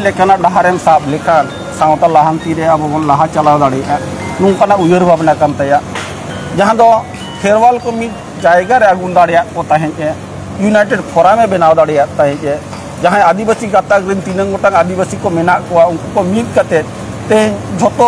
लेखाना डाहारेम साब लेखान सावता लाहांती रे अब बन लाहा चलाव दाड़ेया नोंकाना उयहर भावना कान ताया जहां दो खेरवाल को मिद जायगा रे आगुन दाड़ेया को ताहेंचे यूनाइटेड फोरम में बनाव दाड़ेया ताहेंचे जहां आदिवासी गाताक रिन तीन गोटांग आदिवासी को मेना कोआ उनको को मिद कते ते झोतो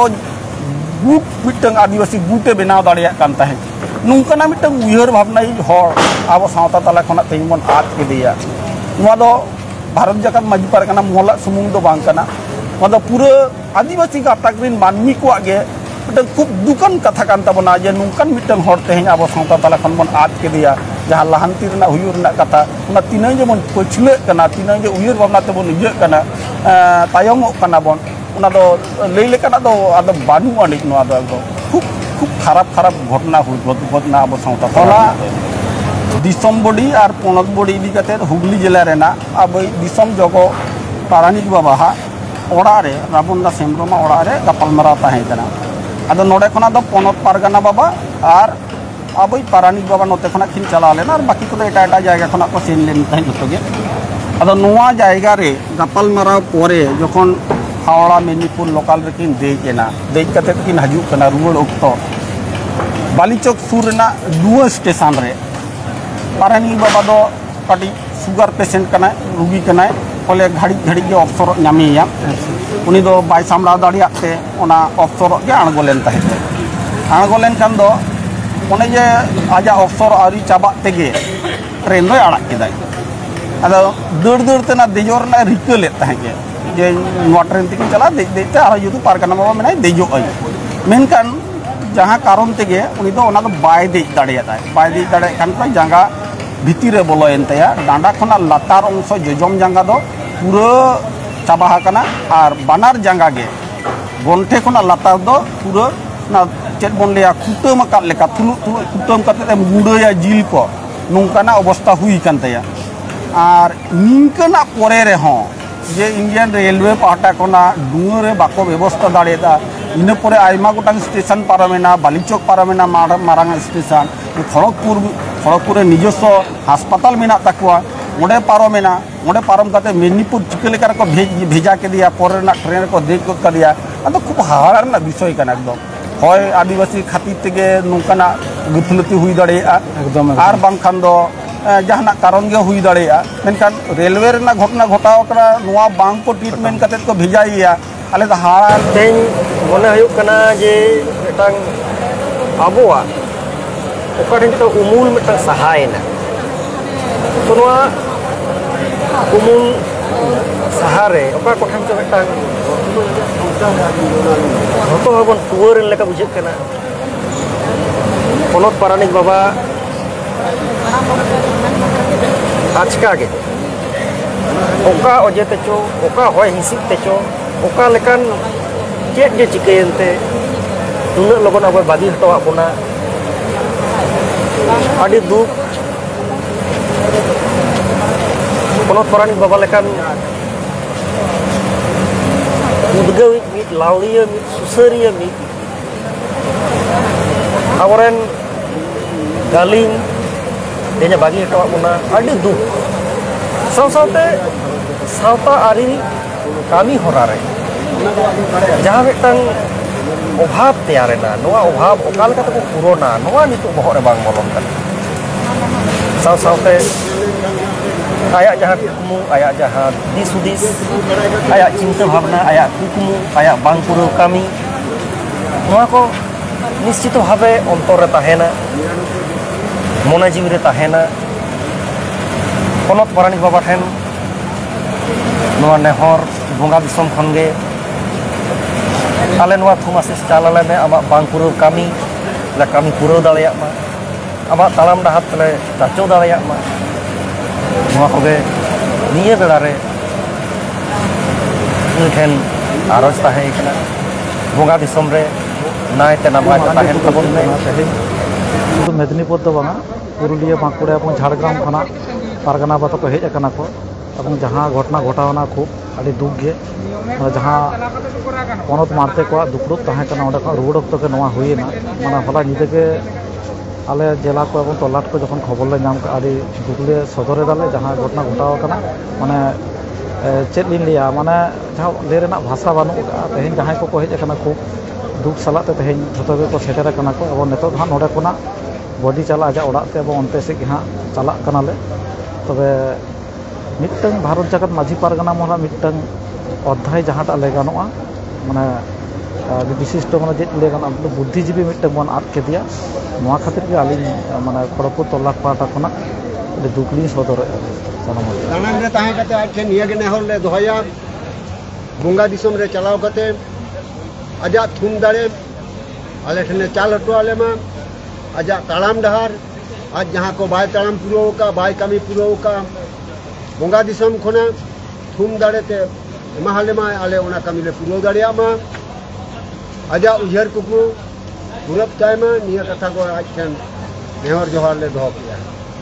गुट मिटंग आदिवासी गुटे बनाव दाड़ेया कान ताहें नोंकाना मिटंग उयहर भावना हर अब सावता तला खना तेन बन आद केदिया नोआ दो भारत जाकात माजी पारगाना मोहला सुमुंग दो बांग काना मतलब पूरा आदिवासी गाताक रिन मानमी को आगे मिटंग खूब दुकान कथा कान ताबोना जे नोंकान मिटंग हर तेहें अब सावता तला खन बन आद केदिया जहां लाहांती रना हुयुर रना कथा उना तीनां जे बन पछले काना तीनां जे उयहर भावना ते बन इजे काना तायमोग काना बन उना दो लई लेकाना दो आदो बानु अनिक नोआ दो खूब खूब खराब घटना हुई घटना अब सावता तला दिसम बडी और पनत बडी इदी कते हुगली जिला रेना अब दिसम जगो पारानिक बाबा हा ओड़ा रे राबुंदा सेमरमा ओड़ा रे गपालमाराव ताहें कना आदो नोडे खना दो पनत पारगाना बाबा और अब पारानिक बाबा नोते खना खिन चला लेना और बाकी को एटा एटा जायगा खना को सेन लेन ताहें जतोगे आदो नोआ जायगा रे गपालमाराव पोरे जखन हावड़ा मेदिनीपुर लोकल रेकिन देजना देज कते किन हजुक कना रुवाड़ ओक्तो बालीचौक सुर रेना दुआ स्टेशन रे पारानिक बाबा दो कटी सुगर पेशेंट कना रुगी कना फले घड़ी घड़ी के अवसर नामिया उनी दो बाय सामला दाड़ियाते ओना अवसर के आणगोलेन ताहे आणगोलेन कान दो ओने जे आजा अवसर आरी चाबा तेगे ट्रेन दो आड़ा केदाय आदो दड़ तेना देजोर ना रिका ले ताहे जे नोआ ट्रेन तिकिन चला देते आरो जुदु पारगाना बाबा मेनाय देजो आय मेनकान जहां कारण तेगे उनी दो ओना दो बाय देज दाड़ियाताय बाय देज दाड़े कान को जांगा भितर बोलोन तया डांडा खना लातार अंश जजम जांगा दो पूरा चाबा हाकना और बानार जांगा गे गंठे खना लातार दो पूरा ना चेत बन लिया कुटम काट लेका तुलु कुटम काते मुड़ाया जिल को नोंकाना अवस्था हुई कान तया और निंकना परे रे हों जे इंडियन रेलवे पाहटा कोना डुंगरे बाको व्यवस्था दाड़ेदा इना परे आयमा गोटांग स्टेशन पारमेना बालीचौक पारमेना मारांग स्टेशन खड़गपुर निजस्व हासपाताल मेना तकुआ ओंडे पारमेना ओंडे पारम काते मेदिनीपुर चिका लेका को भेजा के दिया परे ना ट्रेन को देख कर दिया अदो खूब हाहाड़ा रना विषय काना एकदम होय आदिवासी खातिर तेगे नोंकाना गफलती हुई दाड़ेया एकदम आर बांखान दो जहाना कारण गे हुई दाड़ेया मेनखान रेलवे रेना घटना घटाव करा नोआ बांग को ट्रीटमेंट काते को भेजाइया आले दा हाड़ा तेन मने हुयुग कना जे मिटांग आबोआ ओकाठेन तो उमूल मिटांग सहायना तो नोआ उमूल सहारे ओका कोठेन तो मिटांग जतो हबन टुवर लेका बुझे कना पनत पारानिक बाबा आचका गे ओका अजे तेचो ओका होय हिसिब तेचो ओका लेकान चेक जे चिकेनते तुना लगन अब बादी हटवा बोना आदि दुख पनत पारानिक बाबा लेकान उद्गावी मित लावलिया मित सुसरिया मित आवरेन गालिम देnya bagi hटवा बोना आदि दुख सावसावते सावता आरी कामी होरा रे जहां मिटंग अभाव तैयारेना नोआ अभाव ओका लेका तको पुरोना नोआ नितो बहर रे बांग बोलन कन सावसावते आया जहां कुकमु आया जहां दिसुदिस आया चिंता भावना आया कुकमु आया बांग पुरो कामी नोआ को निश्चित भावे अंतर रे ताहेना मने जीव रे ताहेना पनत पारानिक बाबा ठेन नोआ नेहर बोंगा दिसम खनगे आले नोआ थुमासिस चालाले में आमा बांग पुरो कामी ला कामी पुरो दाड़िया मा आमा तालाम डाहार तले चाचो दाड़िया मा नोआ कोगे निये बेड़ा रे ठेन आरज ताहे कना बोंगा दिसम रे नायते नामाय ताहेन तबन में शुद्ध मेदिनीपुर तो बांगा पुरुलिया बांकुड़ा और झाड़ग्राम खाना पारगाना बात को हेज अकाना को और जहाँ घटना घटावना खूब अभी दुख गे जहाँ पनत मारते को दुपड़ुब तहें कना ओंडे खन रुवाड़ अक्तो के नोआ हुईना माने हला निदे के आले जिला को और तलाट को जखन खबर ले नाम अभी दुखले सदरे दाले जहाँ घटना घटाव कना माने चेक लिन लिया माने जहाँ ले रेना भाषा बानुक तेहें जहाँ को हेज अकना खूब दुख सालाते तेहें झोतो गे को सेटर अकना को अब नेतो हाँ नोडे कोना बॉडी चला आजा ओड़ाते अब अंते से हाँ चला कनाले तबे मिट्टन भारत जगत माझी पारगाना मोहला मिट्टन अध्याय जहाँटा ले गानोआ माने विशिष्ट माने जे ले गाना बुद्धिजीवी मिट्टन बन आद केदिया नोआ खातिर के आलिन माने खड़गपुर तोलाक पाटा खना दुखली सदर दानांग रे ताहे कते आज ठे निया गे नेहर ले दोहया बोंगा दिसम रे चलाव कते आजा थुम दाड़े आले ठने चाल हटो आले मा आजा ताड़ाम डहार आज जहाँ को बाय ताड़ाम पुरो का बाय कमी पुरो का बोंगा दिसम खना थुम दाड़े ते महाले मा आले ओना कमी ले पुरो दाड़िया मा आजा उजर कुकु गुरब चाय मा निया कथा को आज ठन नेहर जोहार ले दोह किया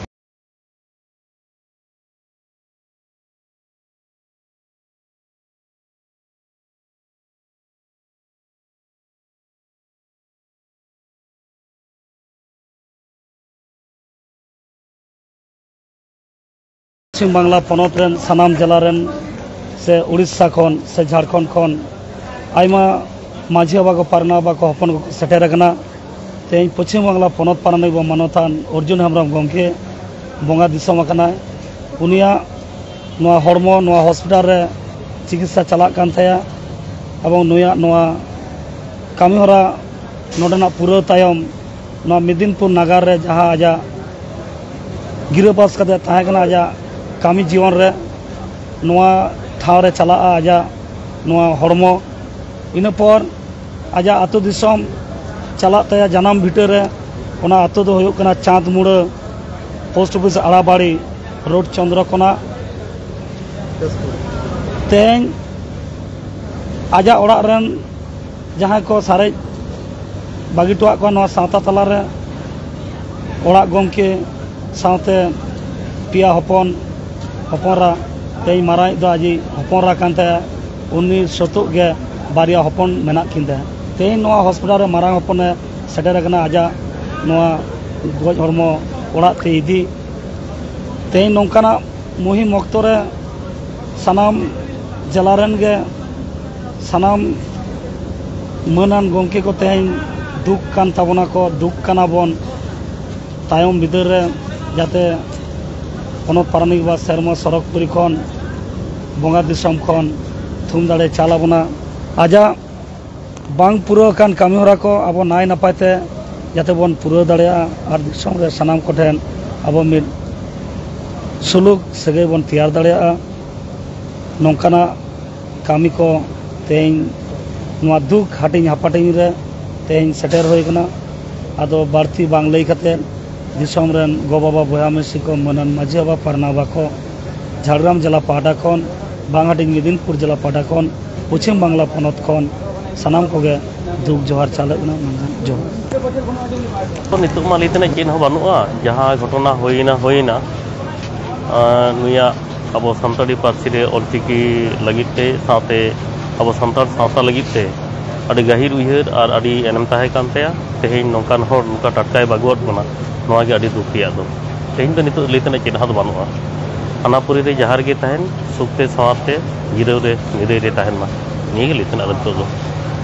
पश्चिम बांगला पनत रेन सानाम जिला रेन से उड़ीसा खन से झारखंड खन आयमा माझी बाबा को पारना बाबा को हपन को सेटर अकना तेज पश्चिम बांगला पनत पारनाई बो मानतान अर्जुन हेम्ब्रम गमके बोंगा दिसम अकना उनिया नोआ हड़मो नोआ हॉस्पिटल रे चिकित्सा चलाक कान थाया एवं नुया नोआ कामी हरा नोडना पूरा तायम नोआ मिदिनपुर नगर रे जहां आजा गिरपास कते ताहे कना आजा कामी जीवन रे नोआ ठाव रे चला आजा नोआ हड़मो इन पर आजा आतो दिसम चला तया जनाम भिटर रे ओना आतो दो होयो कना चांद मुड़ा पोस्ट ऑफिस आड़ाबाड़ी रोड चंद्रकोना तेज आजा ओड़ा रेन जहाँ को सारे बागिटुआ को नोआ सावता तला रे ओड़ा गमके सावते पिया हपन हपनरा तेज माराई दो आजी हपनरा कानते उन्नी शतुक गे बारिया हपन मेना किनते तेज नोआ हॉस्पिटल रे मारांग हपने सेटर अकना आजा नोआ गज हरमो ओड़ा ते इदी तेज नोंकाना मुहिम ऑक्तो रे सानाम जिला रेन गे सानाम मानान गमके को तेज दुख कान ताबोना को दुख काना बन तायम बिदर रे जाते पनत पारानिक बा सेरमा सरकपुरी खन बोंगा दिसम खन थुम दाड़े चालाबोना आजा बांग पूरा कान कामी हरा को अब नाय नपायते जाते बन पूरा दाड़ेया आर दिसम रे सानाम को ठेन अब मिद सुलुक सगे बन तैयार दाड़ेया नोंकाना कामी को तेज नोआ दुख हाटिंग हापाटिंग रे तेज सेटर होय कना आदो बाड़ती बांग लई कते दिसम रेन गो बाबा बया मिसी को मनन माझी बाबा पारना बा को झाड़ग्राम जिला पाटा खन बांगाटिंग मिदिनपुर जिला पाटा खन पश्चिम बांगला पनत खन सानाम कोगे दुख जोहार चालना जोहार नितुक मा लेते चेन हो बानुआ जहाँ घटना होइना नुया अब सानताड़ी पार्सी रे ऑलचिकी लगिते साथे अब सानताड़ सावता लगिते अड़ी गहिर उयहर और अड़ी एनम ताहे कानतेया तेहें नोंकान होर नुका टटकाय बागुआत बना नोआ गे अड़ी दुख रिया दो तेहें तो नितुक लेते चेन हाथ बानुआ अनापुरी रे जहार गे ताहेन सुखते सवारते जिराव रे निराय रे ताहेन मा निये गे लेते ना